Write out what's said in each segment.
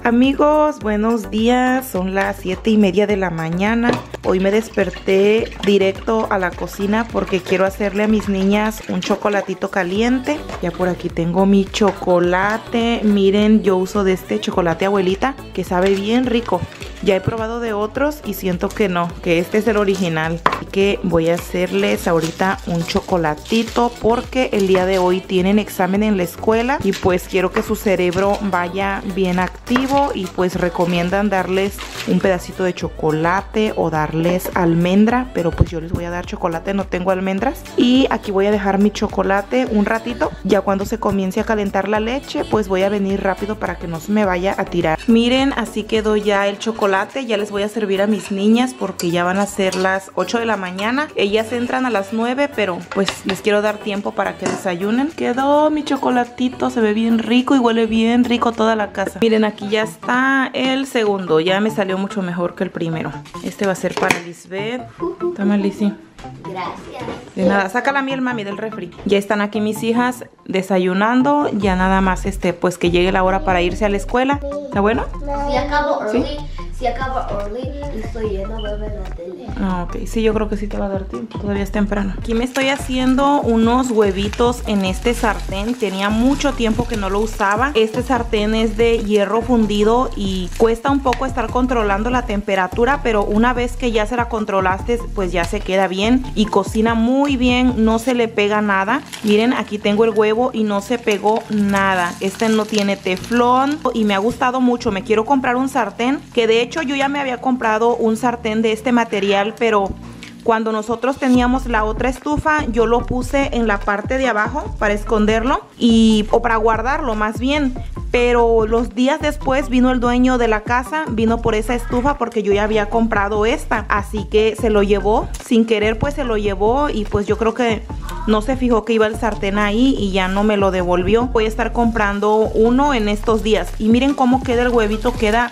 Amigos, buenos días, son las 7:30 de la mañana. Hoy me desperté directo a la cocina porque quiero hacerle a mis niñas un chocolatito caliente. Ya por aquí tengo mi chocolate. Miren, yo uso de este chocolate abuelita que sabe bien rico. Ya he probado de otros y siento que no, que este es el original. Así que voy a hacerles ahorita un chocolatito porque el día de hoy tienen examen en la escuela y pues quiero que su cerebro vaya bien activo y pues recomiendan darles un pedacito de chocolate o darles almendra, pero pues yo les voy a dar chocolate, no tengo almendras. Y aquí voy a dejar mi chocolate un ratito. Ya cuando se comience a calentar la leche, pues voy a venir rápido para que no se me vaya a tirar. Miren, así quedó ya el chocolate. Ya les voy a servir a mis niñas porque ya van a ser las 8 de la mañana. Ellas entran a las 9, pero pues les quiero dar tiempo para que desayunen. Quedó mi chocolatito, se ve bien rico y huele bien rico toda la casa. Miren, aquí ya está el segundo. Ya me salió mucho mejor que el primero. Este va a ser para Lisbeth. Toma, Lizzy. Gracias. De nada, saca la miel, mami, del refri. Ya están aquí mis hijas desayunando. Ya nada más pues que llegue la hora para irse a la escuela. ¿Está bueno? Si acabo early, ¿Sí? si acabo early y estoy llena, voy a ver la tele. Ah, ok. Sí, yo creo que sí te va a dar tiempo. Todavía es temprano. Aquí me estoy haciendo unos huevitos en este sartén. Tenía mucho tiempo que no lo usaba. Este sartén es de hierro fundido y cuesta un poco estar controlando la temperatura, pero una vez que ya se la controlaste, pues ya se queda bien y cocina muy bien. No se le pega nada. Miren, aquí tengo el huevo y no se pegó nada. Este no tiene teflón y me ha gustado mucho. Me quiero comprar un sartén, que de hecho yo ya me había comprado un sartén de este material, pero cuando nosotros teníamos la otra estufa, yo lo puse en la parte de abajo para esconderlo o para guardarlo más bien. Pero los días después vino el dueño de la casa, vino por esa estufa porque yo ya había comprado esta. Así que se lo llevó, sin querer pues se lo llevó y pues yo creo que no se fijó que iba el sartén ahí y ya no me lo devolvió. Voy a estar comprando uno en estos días. Y miren cómo queda el huevito, queda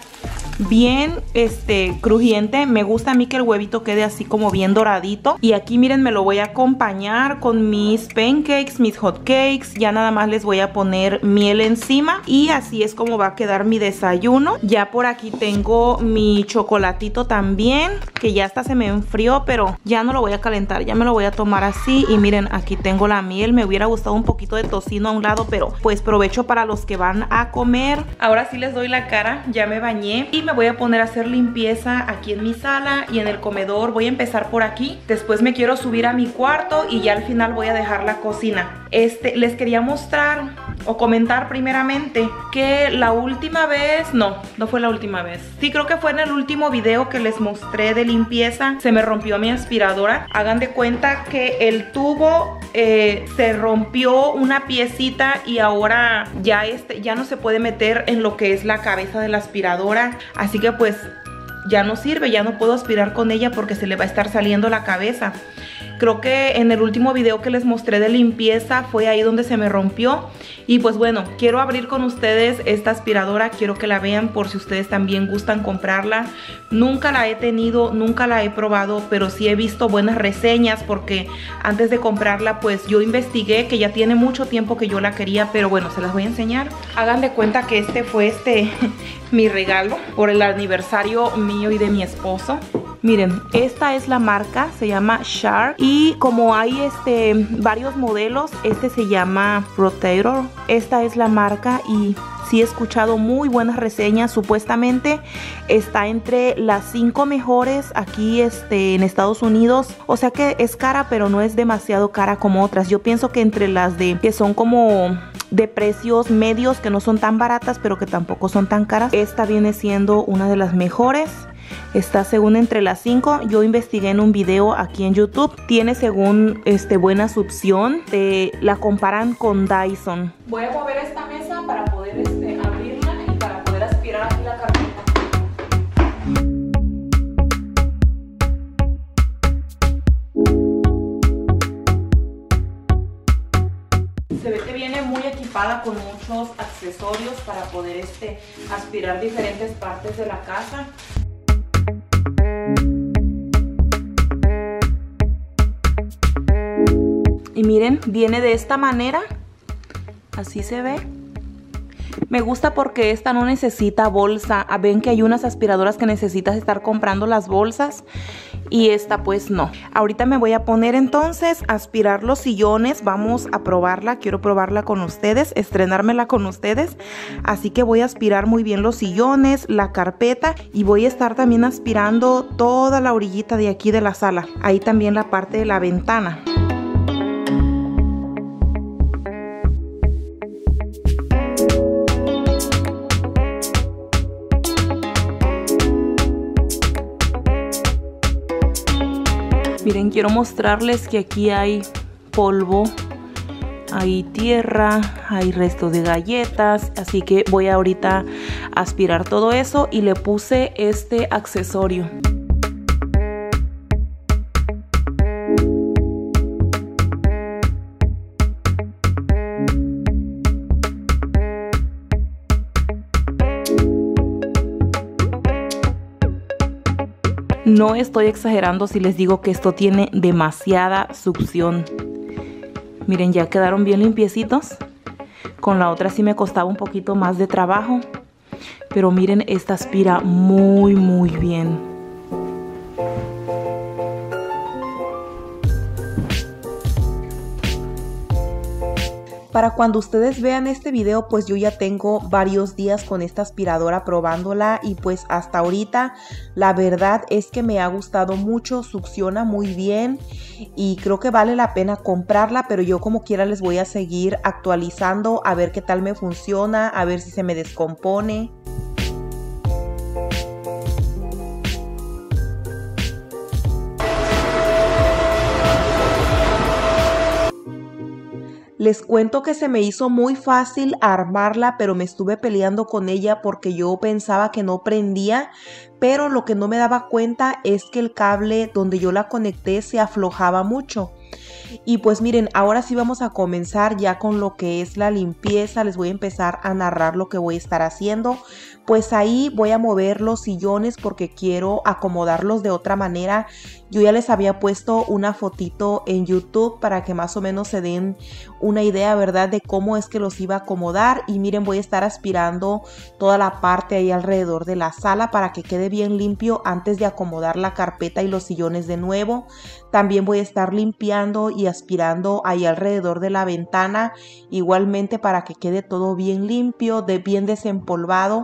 bien crujiente. Me gusta a mí que el huevito quede así como bien doradito. Y aquí miren, me lo voy a acompañar con mis pancakes, mis hot cakes. Ya nada más les voy a poner miel encima y así es como va a quedar mi desayuno. Ya por aquí tengo mi chocolatito también, que ya hasta se me enfrió, pero ya no lo voy a calentar, ya me lo voy a tomar así. Y miren, aquí tengo la miel. Me hubiera gustado un poquito de tocino a un lado, pero pues provecho para los que van a comer. Ahora sí les doy la cara, ya me bañé y me voy a poner a hacer limpieza aquí en mi sala y en el comedor. Voy a empezar por aquí, después me quiero subir a mi cuarto y ya al final voy a dejar la cocina. Les quería mostrar o comentar primeramente que la última vez, no fue la última vez, sí creo que fue en el último video que les mostré de limpieza, se me rompió mi aspiradora. Hagan de cuenta que el tubo se rompió una piecita y ahora ya no se puede meter en lo que es la cabeza de la aspiradora, así que pues ya no sirve, ya no puedo aspirar con ella porque se le va a estar saliendo la cabeza. Creo que en el último video que les mostré de limpieza fue ahí donde se me rompió. Y pues bueno, quiero abrir con ustedes esta aspiradora. Quiero que la vean por si ustedes también gustan comprarla. Nunca la he tenido, nunca la he probado, pero sí he visto buenas reseñas porque antes de comprarla pues yo investigué, que ya tiene mucho tiempo que yo la quería, pero bueno, se las voy a enseñar. Hagan de cuenta que este fue mi regalo por el aniversario mío y de mi esposo. Miren, esta es la marca, se llama Shark y como hay varios modelos, este se llama Rotator. Esta es la marca y sí he escuchado muy buenas reseñas. Supuestamente está entre las 5 mejores aquí en Estados Unidos. O sea que es cara, pero no es demasiado cara como otras. Yo pienso que entre las que son como de precios medios, que no son tan baratas, pero que tampoco son tan caras, esta viene siendo una de las mejores. Está según entre las 5. Yo investigué en un video aquí en YouTube. Tiene según buena succión. La comparan con Dyson. Voy a mover esta mesa para poder abrirla y para poder aspirar aquí la carpeta. Se ve que viene muy equipada con muchos accesorios para poder aspirar diferentes partes de la casa. Y miren, viene de esta manera, así se ve. Me gusta porque esta no necesita bolsa. Ven que hay unas aspiradoras que necesitas estar comprando las bolsas y esta pues no. Ahorita me voy a poner entonces a aspirar los sillones. Vamos a probarla, quiero probarla con ustedes, estrenármela con ustedes. Así que voy a aspirar muy bien los sillones, la carpeta y voy a estar también aspirando toda la orillita de aquí de la sala. Ahí también la parte de la ventana. Miren, quiero mostrarles que aquí hay polvo, hay tierra, hay restos de galletas, así que voy ahorita a aspirar todo eso y le puse este accesorio. No estoy exagerando si les digo que esto tiene demasiada succión. Miren, ya quedaron bien limpiecitos. Con la otra sí me costaba un poquito más de trabajo. Pero miren, esta aspira muy bien. Para cuando ustedes vean este video, pues yo ya tengo varios días con esta aspiradora probándola y pues hasta ahorita la verdad es que me ha gustado mucho, succiona muy bien y creo que vale la pena comprarla, pero yo como quiera les voy a seguir actualizando a ver qué tal me funciona, a ver si se me descompone. Les cuento que se me hizo muy fácil armarla, pero me estuve peleando con ella porque yo pensaba que no prendía, pero lo que no me daba cuenta es que el cable donde yo la conecté se aflojaba mucho. Y pues miren, ahora sí vamos a comenzar ya con lo que es la limpieza. Les voy a empezar a narrar lo que voy a estar haciendo. Pues ahí voy a mover los sillones porque quiero acomodarlos de otra manera. Yo ya les había puesto una fotito en YouTube para que más o menos se den una idea, ¿verdad?, de cómo es que los iba a acomodar. Y miren, voy a estar aspirando toda la parte ahí alrededor de la sala para que quede bien limpio antes de acomodar la carpeta y los sillones de nuevo. También voy a estar limpiando y aspirando ahí alrededor de la ventana, igualmente para que quede todo bien limpio, bien desempolvado.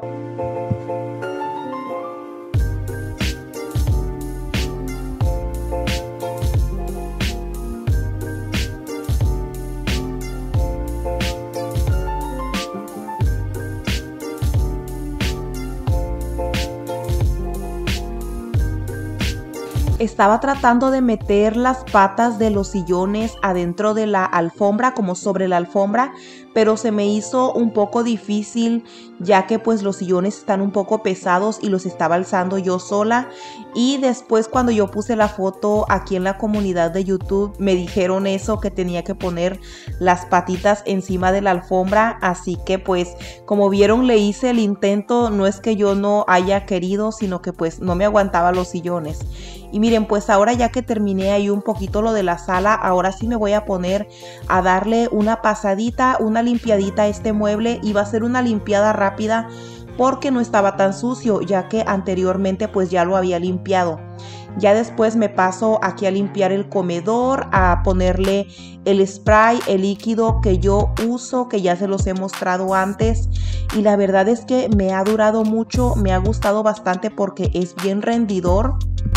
Estaba tratando de meter las patas de los sillones adentro de la alfombra, como sobre la alfombra, pero se me hizo un poco difícil ya que pues los sillones están un poco pesados y los estaba alzando yo sola. Y después cuando yo puse la foto aquí en la comunidad de YouTube me dijeron eso, que tenía que poner las patitas encima de la alfombra, así que pues como vieron le hice el intento. No es que yo no haya querido, sino que pues no me aguantaba los sillones. Y miren, pues ahora ya que terminé ahí un poquito lo de la sala, ahora sí me voy a poner a darle una pasadita, una limpiadita a este mueble, y va a ser una limpiada rápida porque no estaba tan sucio, ya que anteriormente pues ya lo había limpiado. Ya después me paso aquí a limpiar el comedor, a ponerle el spray, el líquido que yo uso, que ya se los he mostrado antes. Y la verdad es que me ha durado mucho, me ha gustado bastante porque es bien rendidor.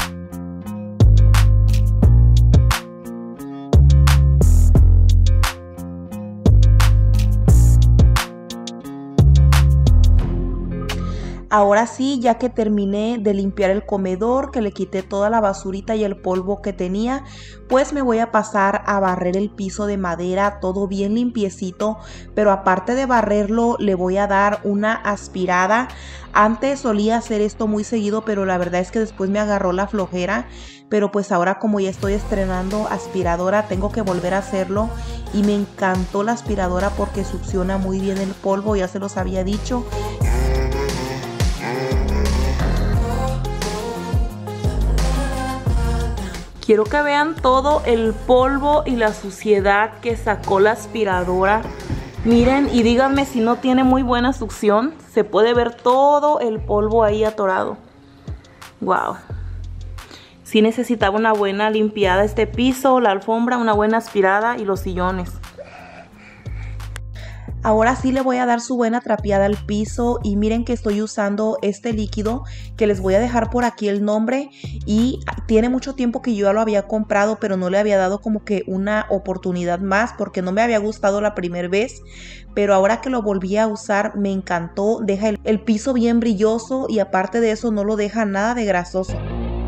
Ahora sí, ya que terminé de limpiar el comedor, que le quité toda la basurita y el polvo que tenía, pues me voy a pasar a barrer el piso de madera, todo bien limpiecito, pero aparte de barrerlo le voy a dar una aspirada. Antes solía hacer esto muy seguido, pero la verdad es que después me agarró la flojera, pero pues ahora como ya estoy estrenando aspiradora tengo que volver a hacerlo. Y me encantó la aspiradora porque succiona muy bien el polvo, ya se los había dicho. Quiero que vean todo el polvo y la suciedad que sacó la aspiradora. Miren y díganme si no tiene muy buena succión. Se puede ver todo el polvo ahí atorado. Wow. Sí necesitaba una buena limpiada este piso, la alfombra, una buena aspirada y los sillones. Ahora sí le voy a dar su buena trapeada al piso y miren que estoy usando este líquido que les voy a dejar por aquí el nombre y tiene mucho tiempo que yo ya lo había comprado, pero no le había dado como que una oportunidad más porque no me había gustado la primera vez, pero ahora que lo volví a usar me encantó, deja el piso bien brilloso y aparte de eso no lo deja nada de grasoso.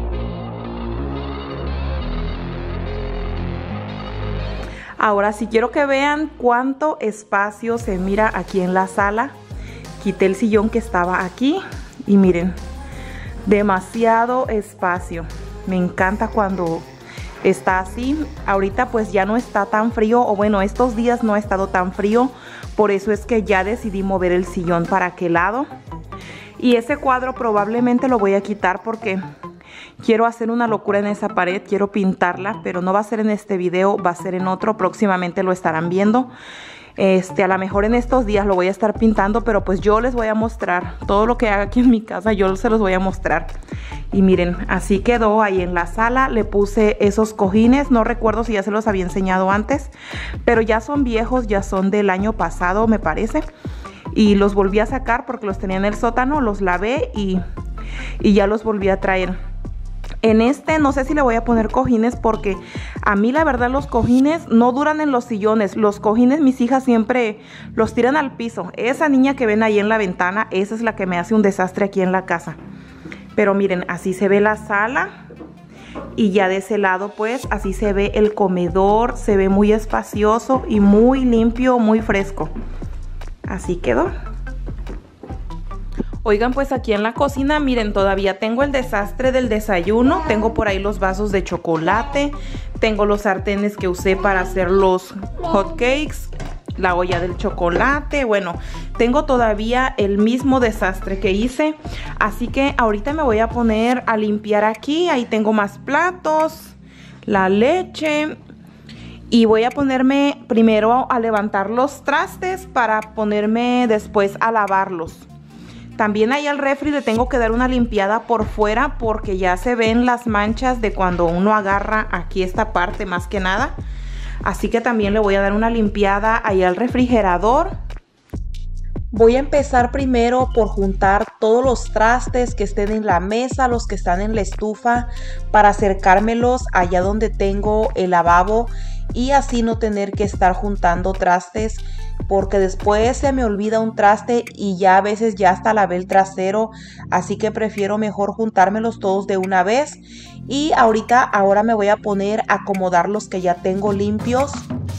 Ahora sí quiero que vean cuánto espacio se mira aquí en la sala. Quité el sillón que estaba aquí y miren, demasiado espacio. Me encanta cuando está así. Ahorita pues ya no está tan frío, o bueno, estos días no ha estado tan frío. Por eso es que ya decidí mover el sillón para aquel lado. Y ese cuadro probablemente lo voy a quitar porque quiero hacer una locura en esa pared, quiero pintarla, pero no va a ser en este video, va a ser en otro, próximamente lo estarán viendo. A lo mejor en estos días lo voy a estar pintando, pero pues yo les voy a mostrar todo lo que haga aquí en mi casa, yo se los voy a mostrar. Y miren, así quedó ahí en la sala, le puse esos cojines, no recuerdo si ya se los había enseñado antes, pero ya son viejos, ya son del año pasado me parece. Y los volví a sacar porque los tenía en el sótano, los lavé y ya los volví a traer. En no sé si le voy a poner cojines porque a mí la verdad los cojines no duran en los sillones. Los cojines mis hijas siempre los tiran al piso. Esa niña que ven ahí en la ventana, esa es la que me hace un desastre aquí en la casa. Pero miren, así se ve la sala. Y ya de ese lado pues así se ve el comedor. Se ve muy espacioso y muy limpio, muy fresco. Así quedó. Oigan, pues aquí en la cocina, miren, todavía tengo el desastre del desayuno. Tengo por ahí los vasos de chocolate. Tengo los sartenes que usé para hacer los hot cakes. La olla del chocolate. Bueno, tengo todavía el mismo desastre que hice. Así que ahorita me voy a poner a limpiar aquí. Ahí tengo más platos. La leche. Y voy a ponerme primero a levantar los trastes para ponerme después a lavarlos. También ahí al refri le tengo que dar una limpiada por fuera porque ya se ven las manchas de cuando uno agarra aquí esta parte más que nada. Así que también le voy a dar una limpiada ahí al refrigerador. Voy a empezar primero por juntar todos los trastes que estén en la mesa, los que están en la estufa, para acercármelos allá donde tengo el lavabo y así no tener que estar juntando trastes, porque después se me olvida un traste y ya a veces ya hasta lavé el trasero, así que prefiero mejor juntármelos todos de una vez. Y ahora me voy a poner a acomodar los que ya tengo limpios.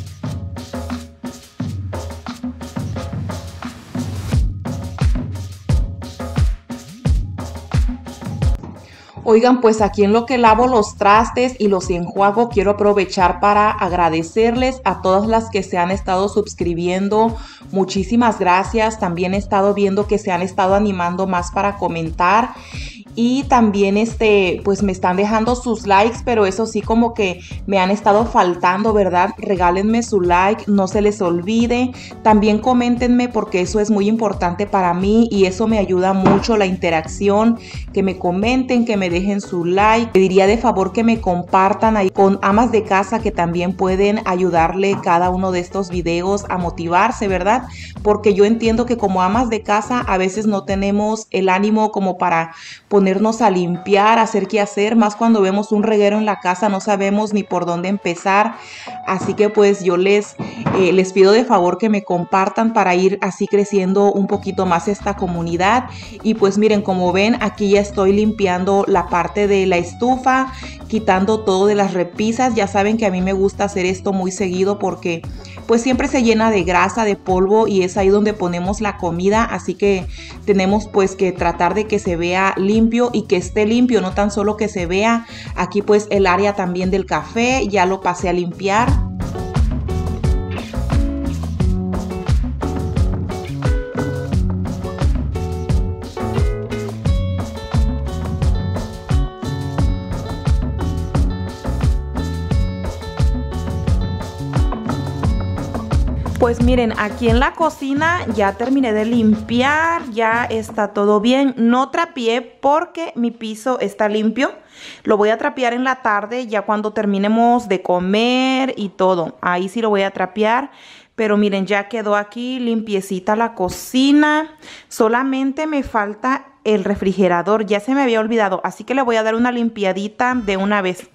Oigan, pues aquí en lo que lavo los trastes y los enjuago, quiero aprovechar para agradecerles a todas las que se han estado suscribiendo. Muchísimas gracias. También he estado viendo que se han estado animando más para comentar. Y también pues me están dejando sus likes, pero eso sí como que me han estado faltando, ¿verdad? Regálenme su like, no se les olvide. También coméntenme porque eso es muy importante para mí y eso me ayuda mucho, la interacción. Que me comenten, que me dejen su like. Pediría de favor que me compartan ahí con amas de casa que también pueden ayudarle cada uno de estos videos a motivarse, ¿verdad? Porque yo entiendo que como amas de casa a veces no tenemos el ánimo como para ponernos a limpiar, hacer qué hacer, más cuando vemos un reguero en la casa no sabemos ni por dónde empezar. Así que pues yo les pido de favor que me compartan para ir así creciendo un poquito más esta comunidad. Y pues miren, como ven, aquí ya estoy limpiando la parte de la estufa, quitando todo de las repisas. Ya saben que a mí me gusta hacer esto muy seguido porque pues siempre se llena de grasa, de polvo y es ahí donde ponemos la comida. Así que tenemos pues que tratar de que se vea limpio y que esté limpio, no tan solo que se vea. Aquí pues el área también del café ya lo pasé a limpiar. Pues miren, aquí en la cocina ya terminé de limpiar, ya está todo bien. No trapeé porque mi piso está limpio. Lo voy a trapear en la tarde ya cuando terminemos de comer y todo. Ahí sí lo voy a trapear. Pero miren, ya quedó aquí limpiecita la cocina. Solamente me falta el refrigerador. Ya se me había olvidado, así que le voy a dar una limpiadita de una vez.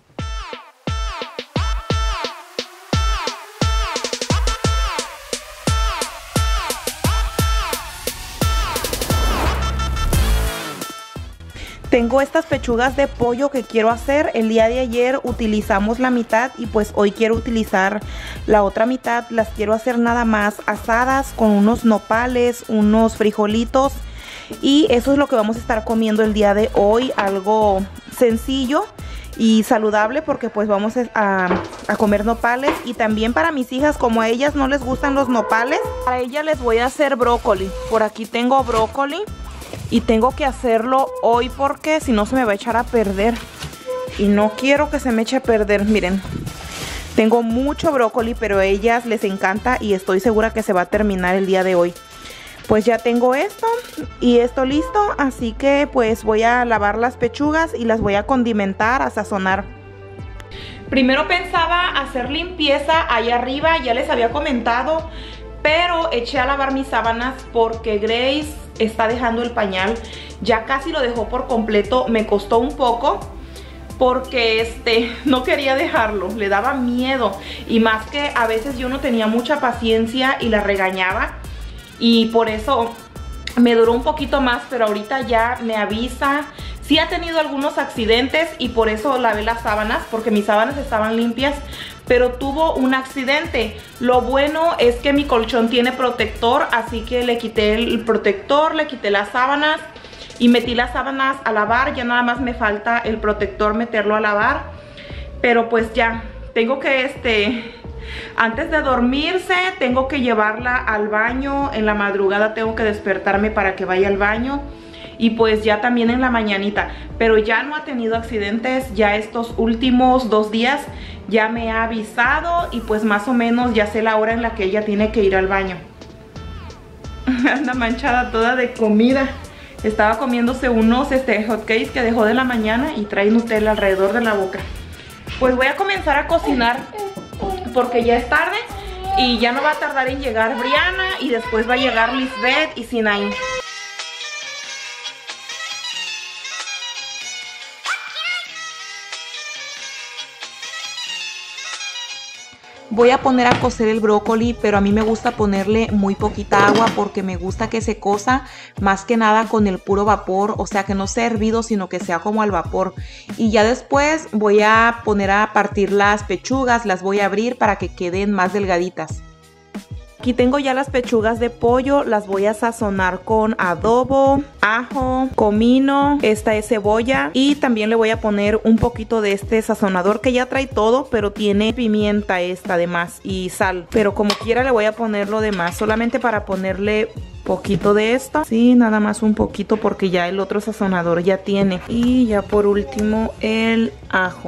Tengo estas pechugas de pollo que quiero hacer. El día de ayer utilizamos la mitad y pues hoy quiero utilizar la otra mitad. Las quiero hacer nada más asadas con unos nopales, unos frijolitos. Y eso es lo que vamos a estar comiendo el día de hoy. Algo sencillo y saludable porque pues vamos a comer nopales. Y también para mis hijas, como a ellas no les gustan los nopales, para ellas les voy a hacer brócoli. Por aquí tengo brócoli. Y tengo que hacerlo hoy porque si no se me va a echar a perder. Y no quiero que se me eche a perder. Miren, tengo mucho brócoli, pero a ellas les encanta y estoy segura que se va a terminar el día de hoy. Pues ya tengo esto y esto listo. Así que pues voy a lavar las pechugas y las voy a condimentar, a sazonar. Primero pensaba hacer limpieza allá arriba, ya les había comentado. Pero eché a lavar mis sábanas porque Grace está dejando el pañal. Ya casi lo dejó por completo. Me costó un poco porque no quería dejarlo. Le daba miedo. Y más que a veces yo no tenía mucha paciencia y la regañaba. Y por eso me duró un poquito más. Pero ahorita ya me avisa. Sí ha tenido algunos accidentes y por eso lavé las sábanas. Porque mis sábanas estaban limpias. Pero tuvo un accidente. Lo bueno es que mi colchón tiene protector, así que le quité el protector, le quité las sábanas y metí las sábanas a lavar. Ya nada más me falta el protector meterlo a lavar. Pero pues ya, tengo que antes de dormirse, tengo que llevarla al baño. En la madrugada tengo que despertarme para que vaya al baño. Y pues ya también en la mañanita. Pero ya no ha tenido accidentes. Ya estos últimos 2 días ya me ha avisado. Y pues más o menos ya sé la hora en la que ella tiene que ir al baño. Anda manchada toda de comida. Estaba comiéndose unos hotcakes que dejó de la mañana. Y trae Nutella alrededor de la boca. Pues voy a comenzar a cocinar porque ya es tarde. Y ya no va a tardar en llegar Brianna. Y después va a llegar Lisbeth y Sinaí. Voy a poner a cocer el brócoli, pero a mí me gusta ponerle muy poquita agua porque me gusta que se cosa más que nada con el puro vapor, o sea que no sea hervido sino que sea como al vapor. Y ya después voy a poner a partir las pechugas, las voy a abrir para que queden más delgaditas. Aquí tengo ya las pechugas de pollo, las voy a sazonar con adobo, ajo, comino, esta es cebolla y también le voy a poner un poquito de este sazonador que ya trae todo, pero tiene pimienta además y sal, pero como quiera le voy a poner lo demás, solamente para ponerle poquito de esto, sí, nada más un poquito porque ya el otro sazonador ya tiene. Y ya por último el ajo.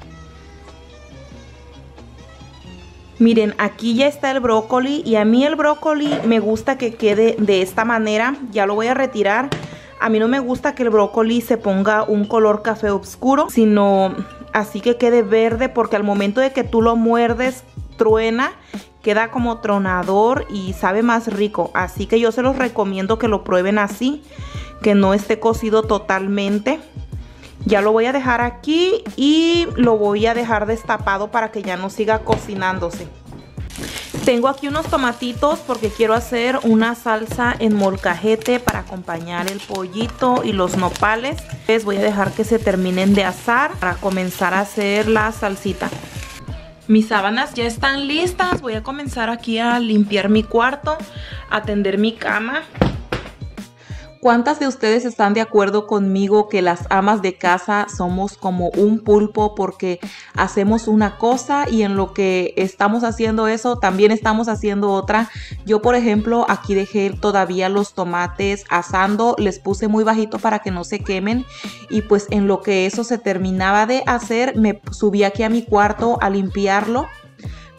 Miren, aquí ya está el brócoli y a mí el brócoli me gusta que quede de esta manera. Ya lo voy a retirar. A mí no me gusta que el brócoli se ponga un color café oscuro, sino así que quede verde porque al momento de que tú lo muerdes, truena, queda como tronador y sabe más rico. Así que yo se los recomiendo que lo prueben así, que no esté cocido totalmente. Ya lo voy a dejar aquí y lo voy a dejar destapado para que ya no siga cocinándose. Tengo aquí unos tomatitos porque quiero hacer una salsa en molcajete para acompañar el pollito y los nopales. Les voy a dejar que se terminen de asar para comenzar a hacer la salsita. Mis sábanas ya están listas. Voy a comenzar aquí a limpiar mi cuarto, a tender mi cama. ¿Cuántas de ustedes están de acuerdo conmigo que las amas de casa somos como un pulpo porque hacemos una cosa y en lo que estamos haciendo eso también estamos haciendo otra? Yo, por ejemplo, aquí dejé todavía los tomates asando, les puse muy bajito para que no se quemen y pues en lo que eso se terminaba de hacer me subí aquí a mi cuarto a limpiarlo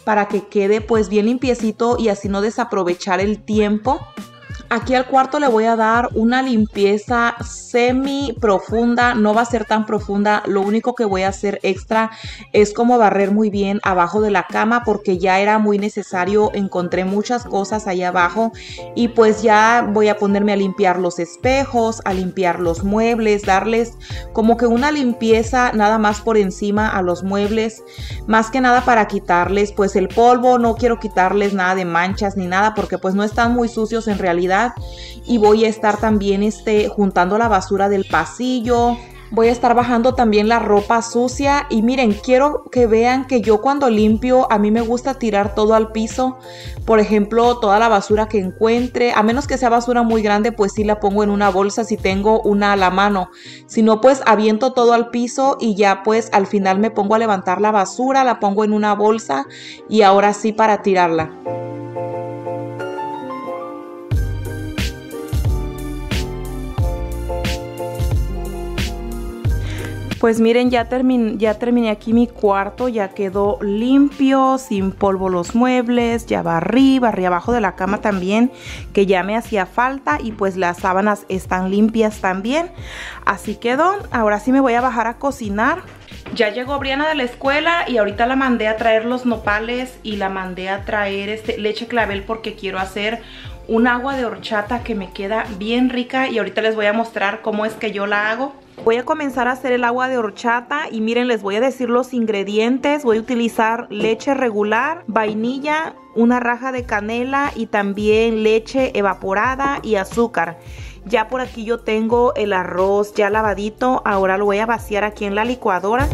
para que quede pues bien limpiecito y así no desaprovechar el tiempo. Aquí al cuarto le voy a dar una limpieza semi profunda, no va a ser tan profunda, lo único que voy a hacer extra es como barrer muy bien abajo de la cama porque ya era muy necesario, encontré muchas cosas ahí abajo y pues ya voy a ponerme a limpiar los espejos, a limpiar los muebles, darles como que una limpieza nada más por encima a los muebles, más que nada para quitarles pues el polvo, no quiero quitarles nada de manchas ni nada porque pues no están muy sucios en realidad. Y voy a estar también juntando la basura del pasillo. Voy a estar bajando también la ropa sucia. Y miren, quiero que vean que yo cuando limpio, a mí me gusta tirar todo al piso. Por ejemplo, toda la basura que encuentre. A menos que sea basura muy grande, pues sí la pongo en una bolsa si tengo una a la mano. Si no, pues aviento todo al piso y ya pues al final me pongo a levantar la basura, la pongo en una bolsa y ahora sí para tirarla. Pues miren, ya terminé aquí mi cuarto, ya quedó limpio, sin polvo los muebles, ya barrí abajo de la cama también, que ya me hacía falta y pues las sábanas están limpias también. Así quedó, ahora sí me voy a bajar a cocinar. Ya llegó Briana de la escuela y ahorita la mandé a traer los nopales y la mandé a traer leche clavel porque quiero hacer un agua de horchata que me queda bien rica y ahorita les voy a mostrar cómo es que yo la hago. Voy a comenzar a hacer el agua de horchata y miren, les voy a decir los ingredientes. Voy a utilizar leche regular, vainilla, una raja de canela y también leche evaporada y azúcar. Ya por aquí yo tengo el arroz ya lavadito, ahora lo voy a vaciar aquí en la licuadora.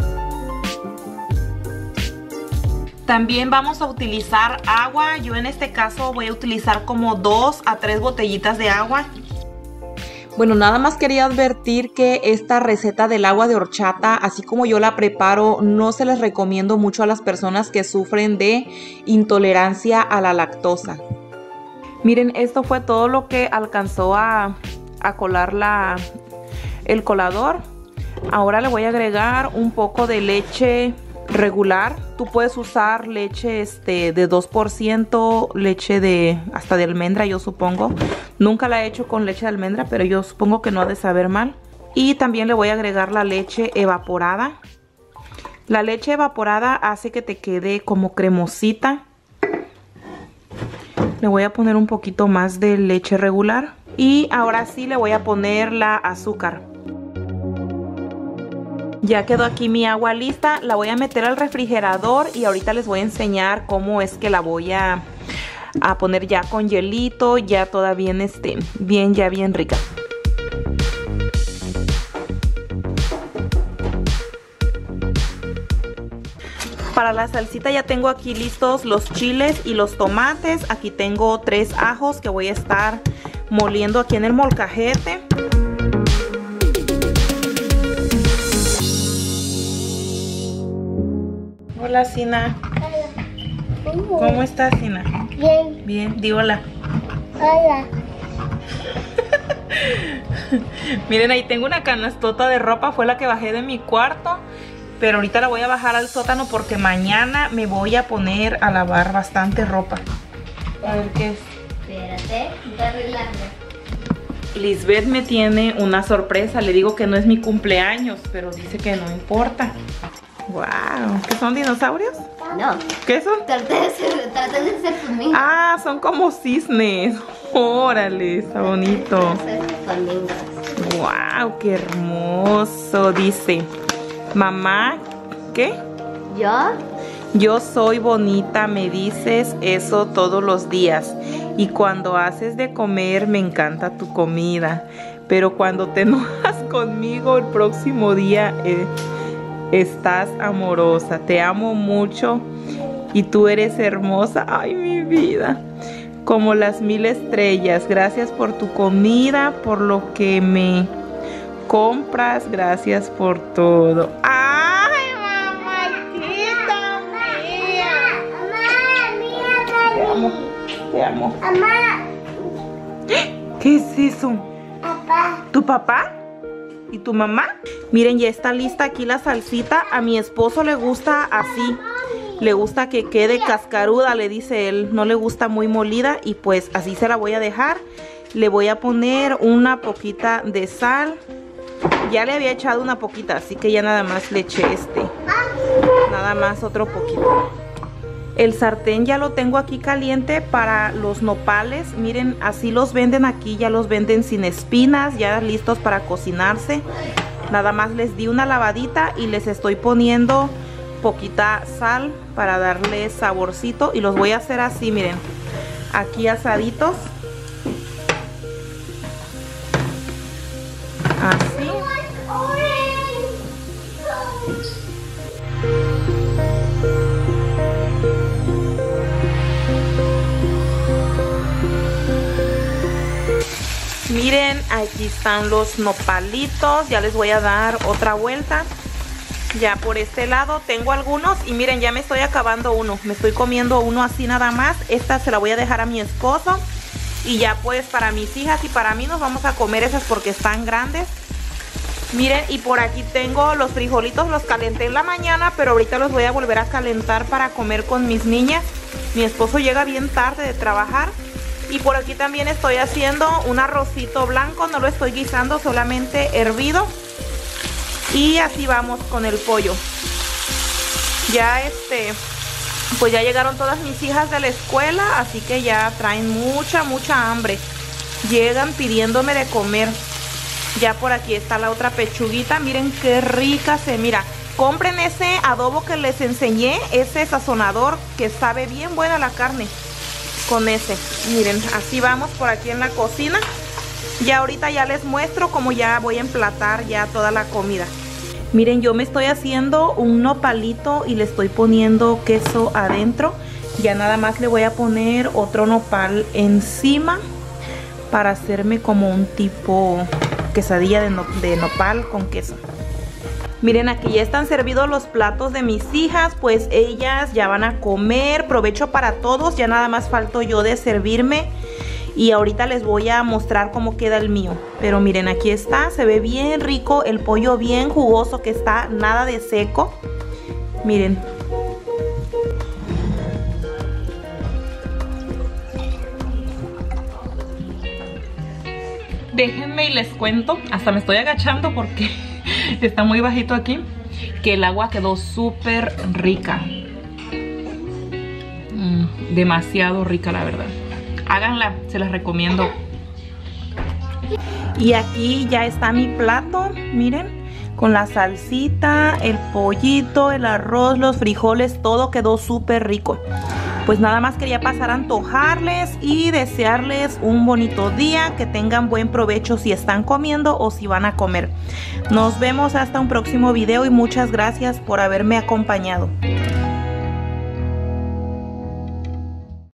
También vamos a utilizar agua, yo en este caso voy a utilizar como 2 a 3 botellitas de agua. Bueno, nada más quería advertir que esta receta del agua de horchata, así como yo la preparo, no se les recomiendo mucho a las personas que sufren de intolerancia a la lactosa. Miren, esto fue todo lo que alcanzó a colar el colador. Ahora le voy a agregar un poco de leche regular. Tú puedes usar leche de 2%, leche hasta de almendra, yo supongo. Nunca la he hecho con leche de almendra, pero yo supongo que no ha de saber mal. Y también le voy a agregar la leche evaporada. La leche evaporada hace que te quede como cremosita. Le voy a poner un poquito más de leche regular. Y ahora sí le voy a poner la azúcar. Ya quedó aquí mi agua lista, la voy a meter al refrigerador y ahorita les voy a enseñar cómo es que la voy a poner ya con hielito, ya toda bien, bien rica. Para la salsita ya tengo aquí listos los chiles y los tomates. Aquí tengo 3 ajos que voy a estar moliendo aquí en el molcajete. Hola, Sina. Hola. ¿Cómo estás, Sina? Bien. Bien, di hola. Hola. Miren, ahí tengo una canastota de ropa, fue la que bajé de mi cuarto. Pero ahorita la voy a bajar al sótano porque mañana me voy a poner a lavar bastante ropa. A ver qué es. Espérate, voy a arreglarlo. Lisbeth me tiene una sorpresa. Le digo que no es mi cumpleaños, pero dice que no importa. Wow, ¿qué son, dinosaurios? No. ¿Qué son? Traté de ser flamingos. Ah, son como cisnes. Órale, está bonito. Flamingos. Wow, qué hermoso. Dice, mamá, ¿qué? ¿Yo? Yo soy bonita, me dices eso todos los días. Y cuando haces de comer me encanta tu comida. Pero cuando te enojas conmigo el próximo día estás amorosa. Te amo mucho y tú eres hermosa. Ay, mi vida. Como las 1000 estrellas. Gracias por tu comida, por lo que me compras. Gracias por todo. ¡Ay, mamacita mía! Te amo, te amo. Mamá. ¿Qué es eso? Papá. ¿Tu papá? ¿Y tu mamá? Miren, ya está lista aquí la salsita. A mi esposo le gusta así. Le gusta que quede cascaruda, le dice él. No le gusta muy molida y pues así se la voy a dejar. Le voy a poner una poquita de sal. Ya le había echado una poquita, así que ya nada más le eché nada más otro poquito. El sartén ya lo tengo aquí caliente para los nopales. Miren, así los venden aquí, ya los venden sin espinas, ya listos para cocinarse. Nada más les di una lavadita y les estoy poniendo poquita sal para darle saborcito. Y los voy a hacer así, miren, aquí asaditos. Así. Miren, aquí están los nopalitos. Ya les voy a dar otra vuelta. Ya por este lado tengo algunos. Y miren, ya me estoy acabando uno. Me estoy comiendo uno así nada más. Esta se la voy a dejar a mi esposo. Y ya pues para mis hijas y para mí nos vamos a comer esas porque están grandes. Miren, y por aquí tengo los frijolitos. Los calenté en la mañana, pero ahorita los voy a volver a calentar para comer con mis niñas. Mi esposo llega bien tarde de trabajar. Y por aquí también estoy haciendo un arrocito blanco. No lo estoy guisando, solamente hervido. Y así vamos con el pollo. Ya pues ya llegaron todas mis hijas de la escuela, así que ya traen mucha hambre. Llegan pidiéndome de comer. Ya por aquí está la otra pechuguita. Miren qué rica se mira. Compren ese adobo que les enseñé, ese sazonador que sabe bien buena la carne. Con ese, miren, así vamos por aquí en la cocina. Ya ahorita ya les muestro cómo ya voy a emplatar ya toda la comida. Miren, yo me estoy haciendo un nopalito y le estoy poniendo queso adentro. Ya nada más le voy a poner otro nopal encima para hacerme como un tipo quesadilla de nopal con queso. Miren, aquí ya están servidos los platos de mis hijas, pues ellas ya van a comer. Provecho para todos, ya nada más falto yo de servirme. Y ahorita les voy a mostrar cómo queda el mío. Pero miren, aquí está, se ve bien rico, el pollo bien jugoso que está, nada de seco. Miren. Déjenme y les cuento, hasta me estoy agachando porque está muy bajito aquí, que el agua quedó súper rica. Demasiado rica, la verdad. Háganla, se las recomiendo. Y aquí ya está mi plato, miren, con la salsita, el pollito, el arroz, los frijoles, todo quedó súper rico. Pues nada más quería pasar a antojarles y desearles un bonito día, que tengan buen provecho si están comiendo o si van a comer. Nos vemos hasta un próximo video y muchas gracias por haberme acompañado.